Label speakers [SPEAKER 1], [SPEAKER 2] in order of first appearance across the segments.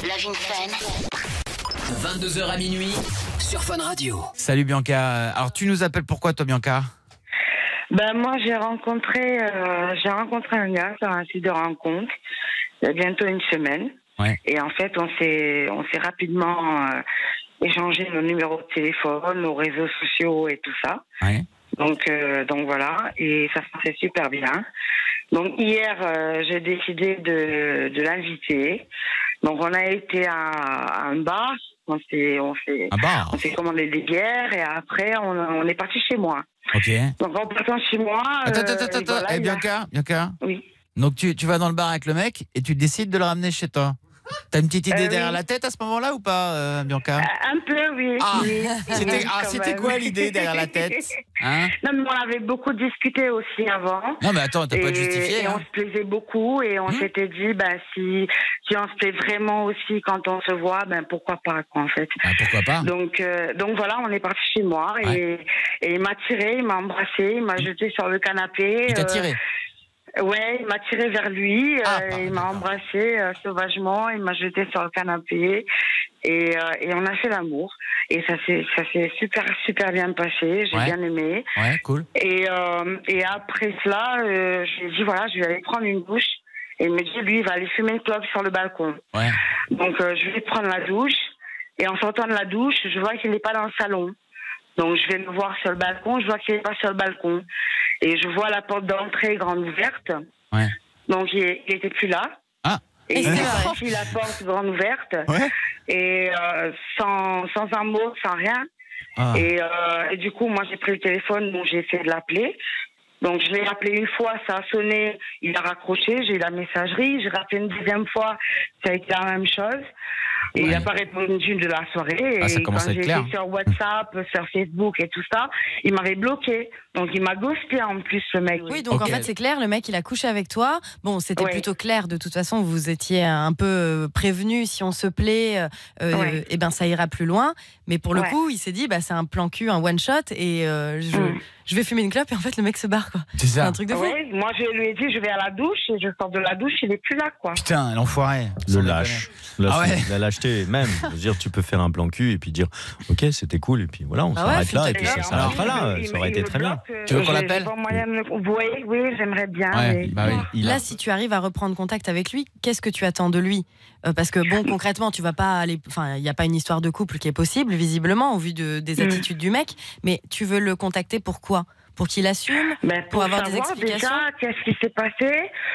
[SPEAKER 1] Love in Fun.
[SPEAKER 2] 22h à minuit sur Fun Radio.
[SPEAKER 3] Salut Bianca. Alors tu nous appelles pourquoi toi Bianca?
[SPEAKER 4] Moi j'ai rencontré un gars sur un site de rencontre il y a bientôt une semaine.
[SPEAKER 3] Ouais.
[SPEAKER 4] Et en fait on s'est rapidement échangé nos numéros de téléphone, nos réseaux sociaux et tout ça.
[SPEAKER 3] Ouais.
[SPEAKER 4] Donc voilà, et ça se passait super bien. Donc hier j'ai décidé de l'inviter. Donc on a été à un bar, on s'est commandé des bières et après on est parti chez moi.
[SPEAKER 3] Ok.
[SPEAKER 4] Donc en partant chez moi.
[SPEAKER 3] Attends.
[SPEAKER 4] Voilà,
[SPEAKER 3] Bianca.
[SPEAKER 4] Oui.
[SPEAKER 3] Donc tu vas dans le bar avec le mec et tu décides de le ramener chez toi. T'as une petite idée derrière la tête à ce moment-là ou pas, Bianca?
[SPEAKER 4] Un peu, oui.
[SPEAKER 3] Ah,
[SPEAKER 4] oui.
[SPEAKER 3] c'était quoi l'idée derrière la tête, hein?
[SPEAKER 4] Non, mais on avait beaucoup discuté aussi avant.
[SPEAKER 3] Non, mais attends, t'as pas justifié.
[SPEAKER 4] Et on se plaisait beaucoup et on s'était dit, si on se plaît vraiment aussi quand on se voit, pourquoi pas, quoi, en fait.
[SPEAKER 3] Pourquoi pas?
[SPEAKER 4] Donc voilà, on est parti chez moi et il m'a tiré, il m'a embrassé, il m'a jeté sur le canapé.
[SPEAKER 3] Il t'a tiré?
[SPEAKER 4] Ouais, il m'a tiré vers lui, il m'a embrassé sauvagement, il m'a jeté sur le canapé et on a fait l'amour et ça s'est super bien passé, j'ai bien aimé.
[SPEAKER 3] Ouais, cool.
[SPEAKER 4] Et après cela, je lui ai dit voilà, je vais aller prendre une douche et il me dit lui il va aller fumer une clope sur le balcon.
[SPEAKER 3] Ouais.
[SPEAKER 4] Donc je vais prendre la douche et en sortant de la douche, je vois qu'il n'est pas dans le salon. Donc je vais le voir sur le balcon, je vois qu'il n'est pas sur le balcon. Et je vois la porte d'entrée grande ouverte. Ouais. Donc il était plus là.
[SPEAKER 3] Ah.
[SPEAKER 4] Et il a parti la porte grande ouverte. Ouais. Et sans un mot, sans rien. Ah. Et du coup, moi j'ai pris le téléphone, donc j'ai essayé de l'appeler. Donc je l'ai appelé une fois, ça a sonné, il a raccroché, j'ai eu la messagerie. J'ai rappelé une deuxième fois, ça a été la même chose. Et il n'a pas répondu de la soirée.
[SPEAKER 3] Ah, ça
[SPEAKER 4] et
[SPEAKER 3] commence
[SPEAKER 4] quand
[SPEAKER 3] à être
[SPEAKER 4] j'ai
[SPEAKER 3] clair.
[SPEAKER 4] été sur WhatsApp, sur Facebook et tout ça, il m'avait bloqué. Donc il m'a ghosté en plus, ce mec.
[SPEAKER 5] Oui, donc en fait c'est clair, le mec il a couché avec toi. Bon, c'était plutôt clair, de toute façon vous étiez un peu prévenu, si on se plaît, et ben ça ira plus loin. Mais pour le coup, il s'est dit c'est un plan cul, un one shot et je vais fumer une clope et en fait le mec se barre, quoi.
[SPEAKER 3] C'est ça.
[SPEAKER 5] Un truc de fou.
[SPEAKER 4] Ouais, moi je lui ai dit je vais à la douche et je sors de la douche, il est plus là, quoi.
[SPEAKER 3] Putain, l'enfoiré.
[SPEAKER 6] Le lâche. Là, la lâcheté, même. Je veux dire, tu peux faire un plan cul et puis dire ok, c'était cool et puis voilà, on s'arrête là et puis ça s'arrêtera là. Ça aurait été très bien.
[SPEAKER 3] Tu veux qu'on l'appelle?
[SPEAKER 4] Oui, j'aimerais bien.
[SPEAKER 3] Ouais,
[SPEAKER 4] mais...
[SPEAKER 5] Là, si tu arrives à reprendre contact avec lui, qu'est-ce que tu attends de lui? Parce que bon, concrètement, tu vas pas aller. Enfin, il n'y a pas une histoire de couple qui est possible, visiblement, au vu des attitudes du mec. Mais tu veux le contacter pourquoi? Pour qu'il assume, pour avoir des explications.
[SPEAKER 4] Déjà, qu'est-ce qui s'est passé?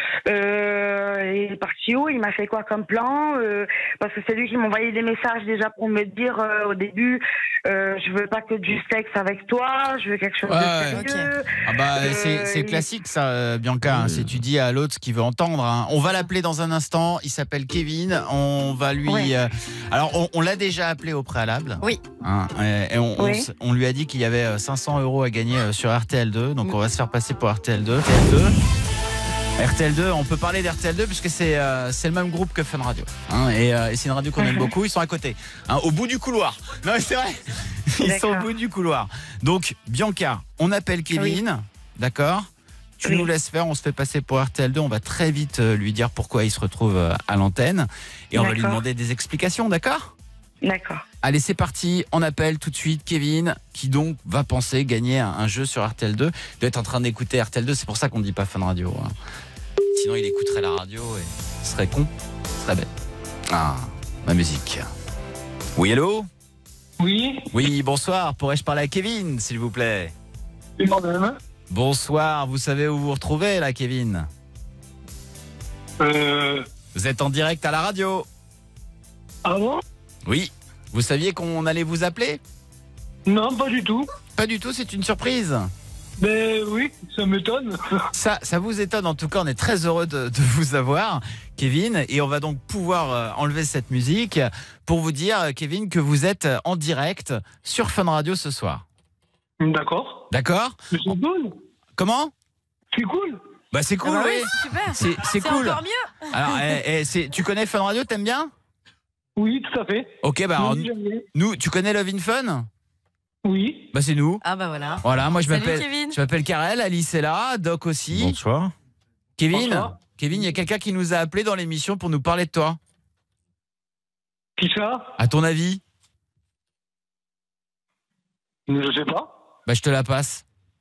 [SPEAKER 4] Il est parti où? Il m'a fait quoi comme plan? Parce que c'est lui qui m'envoyait des messages déjà pour me dire au début, je veux pas que du sexe avec toi, je veux quelque chose de sérieux.
[SPEAKER 3] Okay. C'est classique ça, Bianca. Si tu dis à l'autre ce qu'il veut entendre. Hein. On va l'appeler dans un instant. Il s'appelle Kevin. On va lui. Alors, on l'a déjà appelé au préalable.
[SPEAKER 5] Oui.
[SPEAKER 3] Hein, et on lui a dit qu'il y avait 500 € à gagner sur RTL2. Donc, on va se faire passer pour RTL2. RTL2, on peut parler d'RTL2 puisque c'est le même groupe que Fun Radio. Hein, et c'est une radio qu'on aime beaucoup. Ils sont à côté, hein, au bout du couloir. Non, mais c'est vrai. Ils sont au bout du couloir. Donc, Bianca, on appelle Kevin. D'accord? Tu nous laisses faire, on se fait passer pour RTL2. On va très vite lui dire pourquoi il se retrouve à l'antenne. Et on va lui demander des explications, d'accord?
[SPEAKER 4] D'accord.
[SPEAKER 3] Allez, c'est parti. On appelle tout de suite Kevin, qui donc va penser gagner un jeu sur RTL2. Il doit être en train d'écouter RTL2, c'est pour ça qu'on ne dit pas Fun Radio. Hein. Sinon, il écouterait la radio et ce serait con, ce serait bête. Ah, ma musique. Oui, allô?
[SPEAKER 7] Oui.
[SPEAKER 3] Oui, bonsoir. Pourrais-je parler à Kevin, s'il vous plaît?
[SPEAKER 7] C'est moi-même.
[SPEAKER 3] Bonsoir. Vous savez où vous vous retrouvez, là, Kevin? Vous êtes en direct à la radio.
[SPEAKER 7] Ah bon?
[SPEAKER 3] Oui. Vous saviez qu'on allait vous appeler?
[SPEAKER 7] Non, pas du tout.
[SPEAKER 3] Pas du tout, c'est une surprise.
[SPEAKER 7] Ben oui, ça m'étonne.
[SPEAKER 3] Ça vous étonne, en tout cas, on est très heureux de vous avoir, Kevin, et on va donc pouvoir enlever cette musique pour vous dire, Kevin, que vous êtes en direct sur Fun Radio ce soir.
[SPEAKER 7] D'accord.
[SPEAKER 3] D'accord?
[SPEAKER 7] C'est cool.
[SPEAKER 3] Comment?
[SPEAKER 7] C'est cool.
[SPEAKER 3] Bah c'est cool, oui.
[SPEAKER 5] Super.
[SPEAKER 3] C'est cool.
[SPEAKER 5] Encore mieux.
[SPEAKER 3] Alors, tu connais Fun Radio, t'aimes bien?
[SPEAKER 7] Oui, tout à fait.
[SPEAKER 3] Ok, alors, nous, tu connais Love in Fun?
[SPEAKER 7] Oui.
[SPEAKER 3] Bah c'est nous.
[SPEAKER 5] Ah bah voilà.
[SPEAKER 3] Voilà, moi je
[SPEAKER 5] Kevin.
[SPEAKER 3] m'appelle Karel, Alice est là, Doc aussi.
[SPEAKER 6] Bonsoir.
[SPEAKER 3] Kevin,
[SPEAKER 7] Bonsoir.
[SPEAKER 3] Kevin, il y a quelqu'un qui nous a appelé dans l'émission pour nous parler de toi.
[SPEAKER 7] Qui ça?
[SPEAKER 3] À ton avis?
[SPEAKER 7] Je sais pas.
[SPEAKER 3] Bah, je te la passe.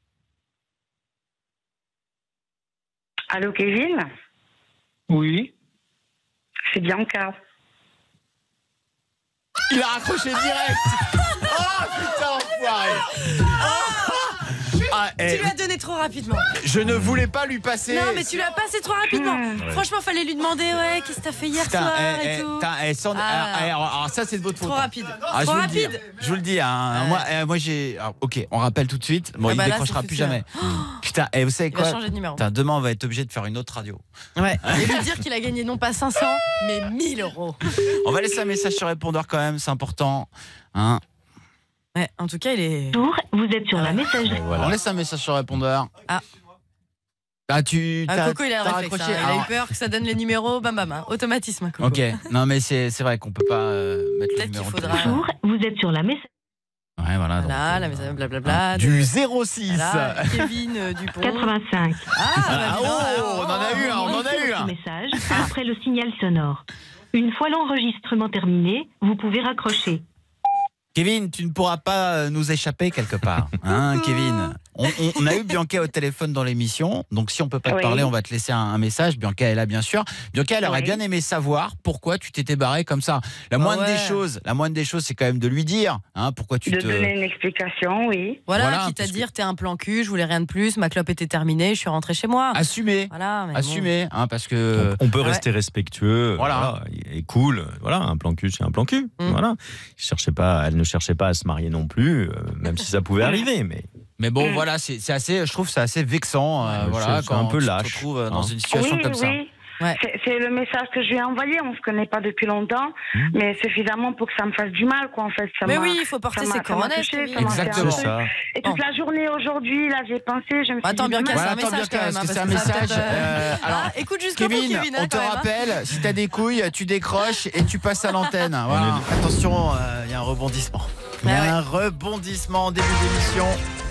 [SPEAKER 4] Allô, Kevin?
[SPEAKER 7] Oui.
[SPEAKER 4] C'est Bianca.
[SPEAKER 3] Il a raccroché direct. Oh putain, enfoiré.
[SPEAKER 5] Tu lui as donné trop rapidement.
[SPEAKER 3] Je ne voulais pas lui passer.
[SPEAKER 5] Non, mais tu l'as passé trop rapidement. Franchement, fallait lui demander, ouais, qu'est-ce que t'as fait hier soir et tout.
[SPEAKER 3] Alors ça, c'est de votre faute.
[SPEAKER 5] Trop rapide.
[SPEAKER 3] Trop rapide. Je vous le dis. Moi, j'ai. Ok, on rappelle tout de suite. Bon, il décrochera plus jamais. Putain, vous savez quoi?
[SPEAKER 5] Il va changer de numéro.
[SPEAKER 3] Demain, on va être obligé de faire une autre radio.
[SPEAKER 5] Ouais. Et lui dire qu'il a gagné non pas 500, mais 1000 euros.
[SPEAKER 3] On va laisser un message sur répondeur quand même, c'est important. Hein?
[SPEAKER 5] Ouais, en tout cas, il est.
[SPEAKER 1] Bonjour, vous êtes sur la messagerie.
[SPEAKER 3] Voilà. On laisse un message sur répondeur.
[SPEAKER 5] Coco, il a le réflexe. Il a eu peur que ça donne les numéros, bam bam, automatisme. Coco.
[SPEAKER 3] Ok, non mais c'est vrai qu'on peut pas mettre le numéro.
[SPEAKER 1] Bonjour, vous êtes sur la messagerie.
[SPEAKER 3] Ouais, voilà.
[SPEAKER 5] Voilà, la message blablabla.
[SPEAKER 3] Du 06.
[SPEAKER 5] Voilà, Kevin Dupont.
[SPEAKER 1] 85.
[SPEAKER 3] On en a eu un.
[SPEAKER 1] Message après le signal sonore. Une fois l'enregistrement terminé, vous pouvez raccrocher.
[SPEAKER 3] Kevin, tu ne pourras pas nous échapper quelque part, hein, Kevin. On a eu Bianca au téléphone dans l'émission, donc si on peut pas te parler, on va te laisser un message. Bianca est là, bien sûr. Bianca, elle aurait bien aimé savoir pourquoi tu t'étais barré comme ça. La moindre des choses, c'est quand même de lui dire, hein, pourquoi tu te.
[SPEAKER 4] donner une explication, oui.
[SPEAKER 5] Voilà, quitte à dire, t'es un plan cul, je voulais rien de plus, ma clope était terminée, je suis rentrée chez moi.
[SPEAKER 3] Assumer.
[SPEAKER 5] Voilà,
[SPEAKER 3] assumer, hein, parce que.
[SPEAKER 6] On peut rester respectueux, voilà, et cool. Voilà, un plan cul, c'est un plan cul. Voilà. Elle ne cherchait pas à se marier non plus, même si ça pouvait arriver, mais
[SPEAKER 3] bon, voilà, c'est assez, je trouve, c'est assez vexant, voilà, quand
[SPEAKER 6] un peu lâche.
[SPEAKER 3] tu te retrouves dans une situation comme ça.
[SPEAKER 4] Ouais. C'est le message que je lui ai envoyé. On se connaît pas depuis longtemps, mais suffisamment pour que ça me fasse du mal, quoi. En fait,
[SPEAKER 5] mais oui, il faut porter ses coronesses.
[SPEAKER 3] Exactement ça.
[SPEAKER 4] Et toute la journée aujourd'hui, là, j'ai pensé, je me suis dit.
[SPEAKER 5] Bianca, c'est un message quand même.
[SPEAKER 3] C'est un message.
[SPEAKER 5] Alors, écoute jusqu'au bout, Kevin.
[SPEAKER 3] On te rappelle, si t'as des couilles, tu décroches et tu passes à l'antenne. Voilà. Attention, il y a un rebondissement. Il y a un rebondissement en début d'émission.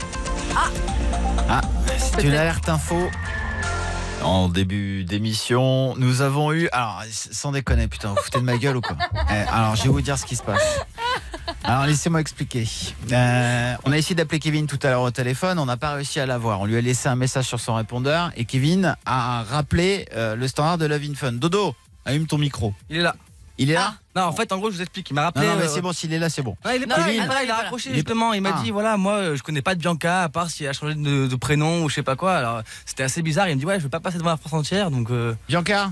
[SPEAKER 3] C'est une alerte info. En début d'émission, nous avons eu... Alors, sans déconner, putain, vous foutez de ma gueule ou quoi? Alors, je vais vous dire ce qui se passe. Alors, laissez-moi expliquer. On a essayé d'appeler Kevin tout à l'heure au téléphone, on n'a pas réussi à l'avoir. On lui a laissé un message sur son répondeur et Kevin a rappelé le standard de Love in Fun. Dodo, allume ton micro.
[SPEAKER 8] Il est là.
[SPEAKER 3] Il est là?
[SPEAKER 8] Non, en fait, en gros, je vous explique. Il m'a rappelé.
[SPEAKER 3] Non, mais c'est bon, s'il est là, c'est bon.
[SPEAKER 8] Non, il est pas là, il a raccroché justement. Il m'a dit voilà, moi, je connais pas de Bianca, à part si elle a changé de prénom ou je sais pas quoi. Alors, c'était assez bizarre. Il me dit ouais, je veux pas passer devant la France entière. Donc.
[SPEAKER 3] Bianca,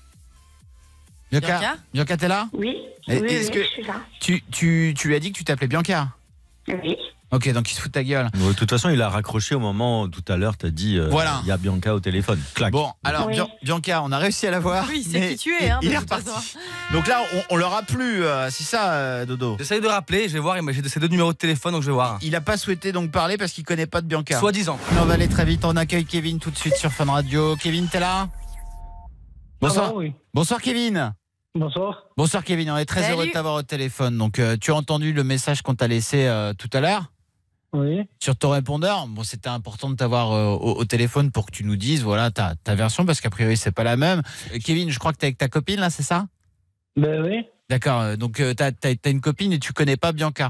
[SPEAKER 3] t'es là?
[SPEAKER 4] Oui.
[SPEAKER 3] Est-ce que
[SPEAKER 4] je suis là.
[SPEAKER 3] Tu lui as dit que tu t'appelais Bianca?
[SPEAKER 4] Oui.
[SPEAKER 3] Ok, donc il se fout de ta gueule.
[SPEAKER 6] De toute façon, il a raccroché au moment où tout à l'heure, tu as dit
[SPEAKER 3] voilà.
[SPEAKER 6] Il y a Bianca au téléphone. Clac.
[SPEAKER 3] Bon, alors Bianca, on a réussi à la voir.
[SPEAKER 5] Oui, c'est qui tu es. Hein,
[SPEAKER 3] il est reparti. Donc là, on leur a plu, c'est ça, Dodo?
[SPEAKER 8] J'essaye de rappeler, je vais voir. J'ai ces deux numéros de téléphone, donc je vais voir.
[SPEAKER 3] Il n'a pas souhaité donc parler parce qu'il connaît pas de Bianca.
[SPEAKER 8] Soi-disant.
[SPEAKER 3] On va aller très vite. On accueille Kevin tout de suite sur Fun Radio. Kevin, t'es là? Bonsoir.
[SPEAKER 7] Oui.
[SPEAKER 3] Bonsoir, Kevin.
[SPEAKER 7] Bonsoir.
[SPEAKER 3] Bonsoir, Kevin. On est très heureux de t'avoir au téléphone. Donc, tu as entendu le message qu'on t'a laissé tout à l'heure?
[SPEAKER 7] Oui.
[SPEAKER 3] Sur ton répondeur, bon, c'était important de t'avoir au téléphone pour que tu nous dises voilà ta version parce qu'a priori c'est pas la même. Kevin, je crois que t'es avec ta copine là, c'est ça?
[SPEAKER 7] Ben oui.
[SPEAKER 3] D'accord. Donc t'as une copine et tu connais pas Bianca?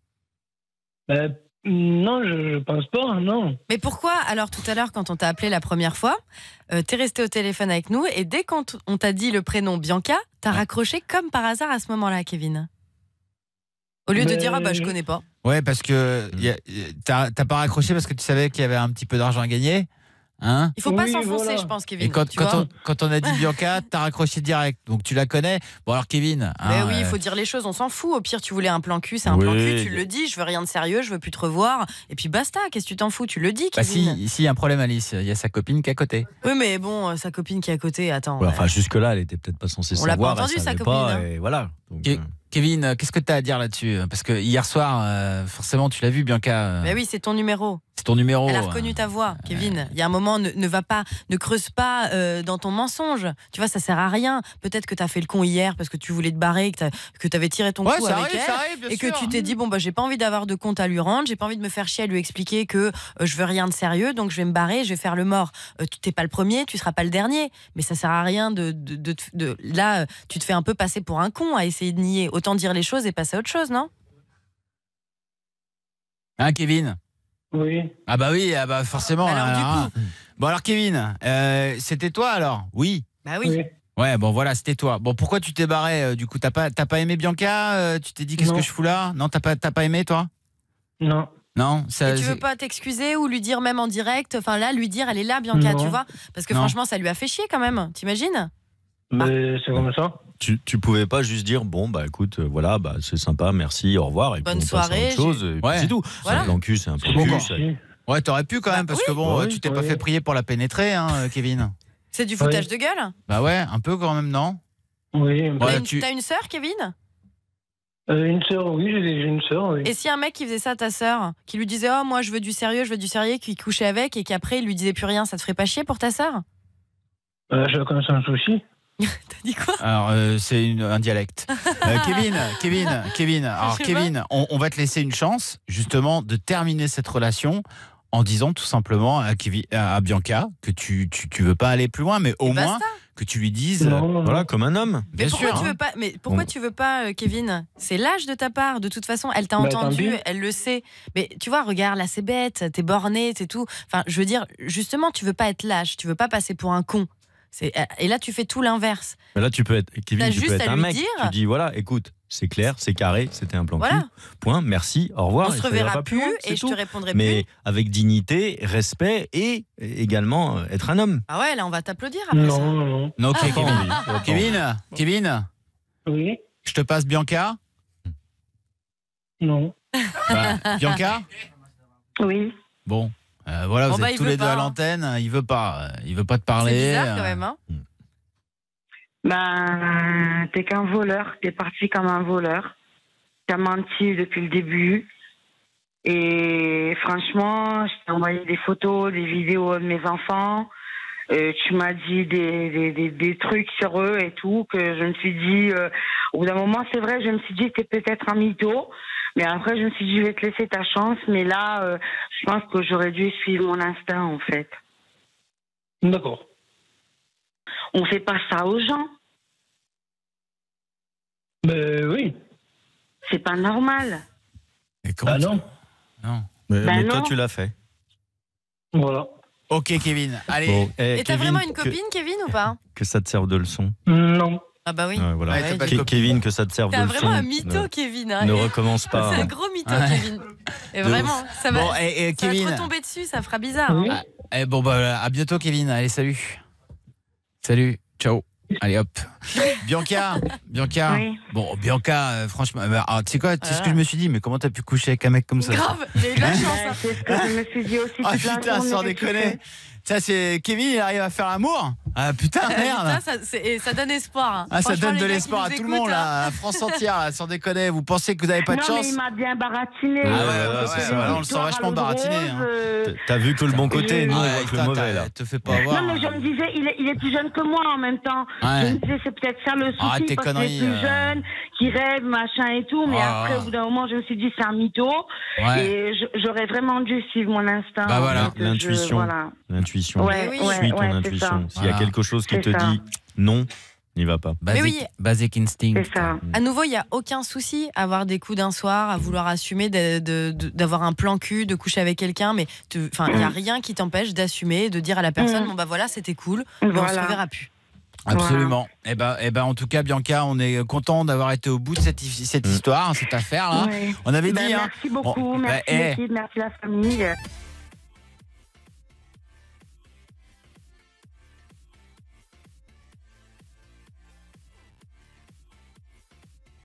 [SPEAKER 7] Non, je pense pas, non.
[SPEAKER 5] Mais pourquoi alors tout à l'heure quand on t'a appelé la première fois, t'es resté au téléphone avec nous et dès qu'on t'a dit le prénom Bianca, t'as raccroché comme par hasard à ce moment-là, Kevin? Au lieu de dire ah bah je connais pas.
[SPEAKER 3] Ouais, parce que t'as pas raccroché parce que tu savais qu'il y avait un petit peu d'argent à gagner, hein? Il
[SPEAKER 5] faut pas s'enfoncer, je pense, Kevin.
[SPEAKER 3] Et quand on a dit Bianca, t'as raccroché direct, donc tu la connais. Bon alors Kevin.
[SPEAKER 5] Mais oui, il faut dire les choses, on s'en fout. Au pire, tu voulais un plan cul, c'est un plan cul, tu le dis. Je veux rien de sérieux, je veux plus te revoir. Et puis basta, qu'est-ce que tu t'en fous? Tu le dis, Kevin.
[SPEAKER 3] Bah si, y a un problème, Alice. Il y a sa copine qui est à côté.
[SPEAKER 5] Oui, mais bon, sa copine qui est à côté, attends.
[SPEAKER 6] Ouais, enfin jusque là, elle était peut-être pas censée savoir.
[SPEAKER 5] On l'a pas entendu, sa copine.
[SPEAKER 6] Pas, et voilà. Donc,
[SPEAKER 3] Kevin, qu'est-ce que tu as à dire là-dessus? Parce que hier soir, forcément, tu l'as vu, Bianca.
[SPEAKER 5] Mais oui, c'est ton numéro.
[SPEAKER 3] C'est ton numéro.
[SPEAKER 5] Elle a reconnu ta voix, Kevin. Il y a un moment, ne creuse pas dans ton mensonge. Tu vois, ça sert à rien. Peut-être que tu as fait le con hier parce que tu voulais te barrer, que tu avais tiré ton coup avec elle, et que tu t'es dit bon bah j'ai pas envie d'avoir de compte à lui rendre, j'ai pas envie de me faire chier à lui expliquer que je veux rien de sérieux, donc je vais me barrer, je vais faire le mort. Tu t'es pas le premier, tu seras pas le dernier. Mais ça sert à rien là, tu te fais un peu passer pour un con à essayer de nier. Autant dire les choses et passer à autre chose, non?
[SPEAKER 3] Hein, Kevin?
[SPEAKER 7] Oui.
[SPEAKER 3] Ah bah oui, forcément.
[SPEAKER 5] Alors, du coup.
[SPEAKER 3] Bon alors Kevin, c'était toi alors? Oui.
[SPEAKER 5] Bah oui.
[SPEAKER 3] Ouais, bon voilà, c'était toi. Bon, pourquoi tu t'es barré du coup? T'as pas aimé Bianca? Tu t'es dit qu'est-ce que je fous là? Non, t'as pas aimé toi?
[SPEAKER 7] Non.
[SPEAKER 3] Non, ça.
[SPEAKER 5] Et tu veux pas t'excuser ou lui dire même en direct? Enfin là, lui dire elle est là, Bianca, tu vois? Parce que franchement, ça lui a fait chier quand même. T'imagines?
[SPEAKER 7] Mais c'est comme ça.
[SPEAKER 6] Tu pouvais pas juste dire bon bah écoute voilà bah c'est sympa, merci, au revoir et
[SPEAKER 5] bonne
[SPEAKER 6] puis on
[SPEAKER 5] soirée,
[SPEAKER 6] passe à autre chose et puis c'est tout.
[SPEAKER 5] Voilà.
[SPEAKER 6] Un plan cul, c'est un plan cul.
[SPEAKER 3] Ouais, t'aurais pu quand même parce que bon, tu t'es pas fait prier pour la pénétrer, hein, Kevin.
[SPEAKER 5] C'est du foutage de gueule?
[SPEAKER 3] Bah ouais, un peu quand même, non?
[SPEAKER 7] Oui.
[SPEAKER 5] T'as une sœur, Kevin?
[SPEAKER 7] Une sœur, oui, j'ai une sœur. Oui.
[SPEAKER 5] Et si un mec qui faisait ça à ta sœur, qui lui disait oh moi je veux du sérieux, qui couchait avec et qu'après il lui disait plus rien, ça te ferait pas chier pour ta sœur?
[SPEAKER 7] Chacun son souci.
[SPEAKER 5] T'as dit quoi?
[SPEAKER 3] Alors c'est un dialecte. Kevin. Alors Kevin, on va te laisser une chance justement de terminer cette relation en disant tout simplement à Bianca que tu veux pas aller plus loin, mais au moins que tu lui dises
[SPEAKER 6] voilà comme un homme.
[SPEAKER 3] Bien sûr.
[SPEAKER 5] Pourquoi tu veux pas, Kevin? C'est lâche de ta part. De toute façon, elle t'a entendu, elle le sait. Mais tu vois, regarde, là c'est bête, t'es borné, c'est tout. Enfin, je veux dire, justement, tu veux pas être lâche, tu veux pas passer pour un con. Et là, tu fais tout l'inverse.
[SPEAKER 6] Mais là, tu peux être Kevin, tu peux être un mec.
[SPEAKER 5] Dire...
[SPEAKER 6] Tu dis voilà, écoute, c'est clair, c'est carré, c'était un plan cul. Point, merci, au revoir.
[SPEAKER 5] On se reverra plus et je te répondrai plus.
[SPEAKER 6] Mais avec dignité, respect et également être un homme.
[SPEAKER 5] Ah ouais, là, on va t'applaudir après ça.
[SPEAKER 3] Non, Kevin.
[SPEAKER 7] Oui.
[SPEAKER 3] Je te passe Bianca.
[SPEAKER 7] Non.
[SPEAKER 3] Bianca.
[SPEAKER 4] Oui.
[SPEAKER 3] Bon. Voilà, vous êtes tous les deux à l'antenne. Il veut pas te parler.
[SPEAKER 5] C'est bizarre quand même, hein.
[SPEAKER 4] T'es qu'un voleur. T'es parti comme un voleur. T'as menti depuis le début. Et franchement, je t'ai envoyé des photos, des vidéos de mes enfants. Tu m'as dit des trucs sur eux et tout que je me suis dit. Au bout d'un moment, c'est vrai, je me suis dit que t'es peut-être un mytho. Mais après, je me suis dit, je vais te laisser ta chance. Mais là, je pense que j'aurais dû suivre mon instinct, en fait.
[SPEAKER 7] D'accord.
[SPEAKER 4] On fait pas ça aux gens.
[SPEAKER 7] Ben oui.
[SPEAKER 4] C'est pas normal.
[SPEAKER 7] Non.
[SPEAKER 3] Non.
[SPEAKER 6] Mais toi,
[SPEAKER 4] non.
[SPEAKER 6] tu l'as fait.
[SPEAKER 7] Voilà.
[SPEAKER 3] Ok, Kevin. Allez.
[SPEAKER 6] Bon,
[SPEAKER 5] et t'as vraiment une copine, Kevin, ou pas?
[SPEAKER 6] Que ça te serve de leçon.
[SPEAKER 7] Non.
[SPEAKER 5] Ah bah oui.
[SPEAKER 6] Voilà.
[SPEAKER 3] Ouais,
[SPEAKER 6] Kevin, que ça te serve de
[SPEAKER 5] T'as
[SPEAKER 6] leçon.
[SPEAKER 5] vraiment un mytho, Kevin. Hein,
[SPEAKER 6] ne recommence pas.
[SPEAKER 5] C'est un gros mytho, Kevin. Et vraiment, ça va,
[SPEAKER 3] Kevin.
[SPEAKER 5] ça va te retomber dessus, ça fera bizarre. Oui.
[SPEAKER 3] Hein. Bon, à bientôt, Kevin. Allez, salut. Salut. Ciao. Allez, hop. Bianca.
[SPEAKER 4] Oui.
[SPEAKER 3] Bon, Bianca, franchement, tu sais quoi, tu sais ce que je me suis dit, mais comment t'as pu coucher avec un mec comme ça?
[SPEAKER 5] Grave, j'ai eu de la chance. Hein.
[SPEAKER 4] C'est ce que je me suis dit aussi.
[SPEAKER 3] Ah putain, sans déconner. Ça, c'est Kevin, il arrive à faire l'amour. Ah putain, merde.
[SPEAKER 5] Putain, ça donne espoir.
[SPEAKER 3] Ah, ça donne de l'espoir à tout le monde, là, à la France entière, là, sans déconner. Vous pensez que vous n'avez pas de chance?
[SPEAKER 4] Non, mais il m'a bien baratiné.
[SPEAKER 3] Ah ouais, c'est ça. On le sent vachement baratiné.
[SPEAKER 6] T'as vu que le bon côté, nous, on voit que le mauvais, là.
[SPEAKER 3] Te fais pas avoir.
[SPEAKER 4] Non, mais je me disais, il est plus jeune que moi en même temps.
[SPEAKER 3] Ouais.
[SPEAKER 4] Je me disais, c'est peut-être ça le souci,
[SPEAKER 3] Arrête tes
[SPEAKER 4] parce qu'il
[SPEAKER 3] conneries,
[SPEAKER 4] est plus jeune, qui rêve, machin et tout. Mais après, au bout d'un moment, je me suis dit, c'est un mytho.
[SPEAKER 3] Ouais.
[SPEAKER 4] Et j'aurais vraiment dû suivre mon instinct.
[SPEAKER 3] Bah voilà,
[SPEAKER 6] l'intuition.
[SPEAKER 4] Voilà.
[SPEAKER 6] L'intuition.
[SPEAKER 5] Ouais,
[SPEAKER 6] Suis ton intuition. S'il y a quelque chose qui te dit non, n'y va pas.
[SPEAKER 3] Basic instinct.
[SPEAKER 4] C'est ça.
[SPEAKER 5] À nouveau, il n'y a aucun souci à avoir des coups d'un soir, à vouloir assumer d'avoir un plan cul, de coucher avec quelqu'un, mais il n'y a rien qui t'empêche d'assumer, de dire à la personne, bon bah voilà, c'était cool, mais on se reverra plus.
[SPEAKER 3] Absolument. Voilà. Et ben, en tout cas, Bianca, on est content d'avoir été au bout de cette histoire, cette affaire-là.
[SPEAKER 4] Ouais.
[SPEAKER 3] On avait dit.
[SPEAKER 4] Merci beaucoup, merci l'équipe, merci la famille.